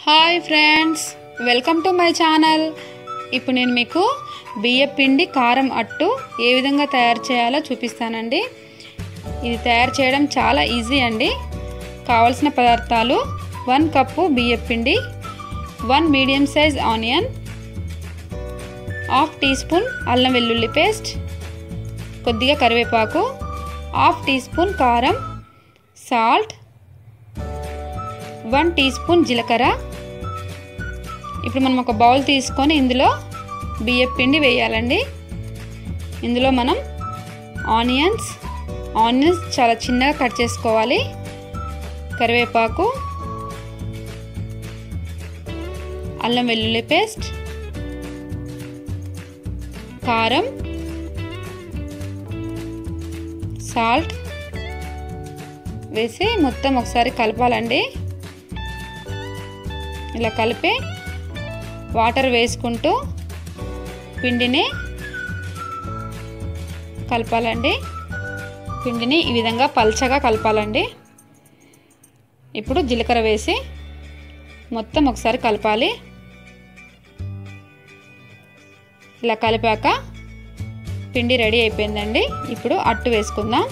Hi friends, welcome to my channel. ఇప్పుడు నేను మీకు బియ్య పిండి కారం అట్టు ఏ విధంగా తయారు చేయాలో చూపిస్తానండి. ఇది తయారు చేయడం చాలా ఈజీ అండి. కావాల్సిన పదార్థాలు 1 కప్పు బియ్య పిండి, 1 medium size onion, 1/2 teaspoon అల్లం వెల్లుల్లి పేస్ట్, కొద్దిగా కరివేపాకు, 1/2 టీ స్పూన్ కారం, సాల్ట్, 1 టీ స్పూన్ జీలకర్ర. ఇప్పుడు మనం ఒక బౌల్ తీసుకొని ఇందులో బియ్య పిండి వేయాలండి. ఇందులో మనం ఆనియన్స్ చాలా చిన్నగా కట్ చేసుకోవాలి, కరివేపాకు, అల్లం వెల్లుల్లి పేస్ట్, కారం, సాల్ట్ వేసి మొత్తం ఒకసారి కలపాలండి. ఇలా కలిపి వాటర్ వేసుకుంటూ పిండిని కలపాలండి. పిండిని ఈ విధంగా పల్చగా కలపాలండి. ఇప్పుడు జీలకర్ర వేసి మొత్తం ఒకసారి కలపాలి. ఇలా కలిపాక పిండి రెడీ అయిపోయిందండి. ఇప్పుడు అట్టు వేసుకుందాం.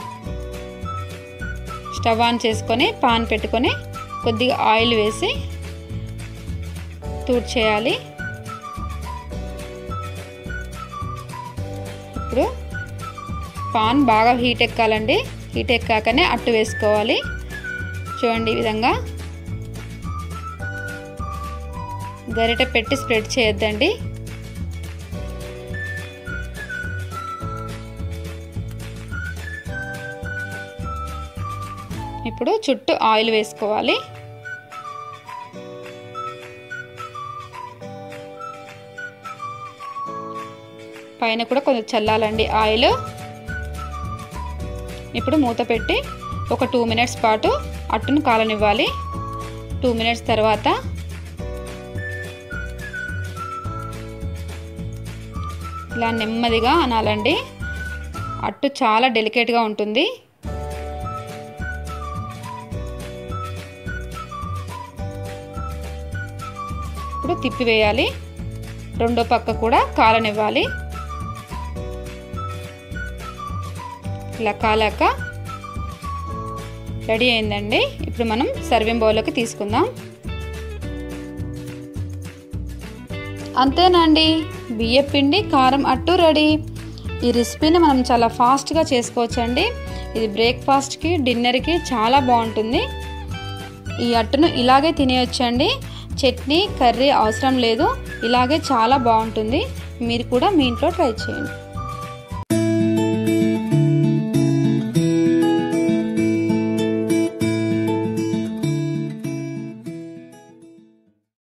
స్టవ్ ఆన్ చేసుకొని పాన్ పెట్టుకొని కొద్దిగా ఆయిల్ వేసి తూడ్చేయాలి. ఇప్పుడు పాన్ బాగా హీట్ ఎక్కాలండి. హీట్ ఎక్కాకనే అట్టు వేసుకోవాలి. చూడండి, ఈ విధంగా గరిటె పెట్టి స్ప్రెడ్ చేయొద్దండి. ఇప్పుడు చుట్టూ ఆయిల్ వేసుకోవాలి. పైన కూడా కొంచెం చల్లాలండి ఆయిల్. ఇప్పుడు మూత పెట్టి ఒక 2 మినిట్స్ పాటు అట్టును కాలనివ్వాలి. 2 మినిట్స్ తర్వాత ఇలా నెమ్మదిగా అనాలండి. అట్టు చాలా డెలికేట్గా ఉంటుంది. ఇప్పుడు తిప్పివేయాలి. రెండో పక్క కూడా కాలనివ్వాలి. ఇలా కాలాక రెడీ అయిందండి. ఇప్పుడు మనం సర్వింగ్ బౌల్లోకి తీసుకుందాం. అంతేనండి, బియ్య పిండి కారం అట్టు రెడీ. ఈ రెసిపీని మనం చాలా ఫాస్ట్గా చేసుకోవచ్చండి. ఇది బ్రేక్ఫాస్ట్కి, డిన్నర్కి చాలా బాగుంటుంది. ఈ అట్టును ఇలాగే తినేయొచ్చండి. చట్నీ, కర్రీ అవసరం లేదు. ఇలాగే చాలా బాగుంటుంది. మీరు కూడా మీ ఇంట్లో ట్రై చేయండి.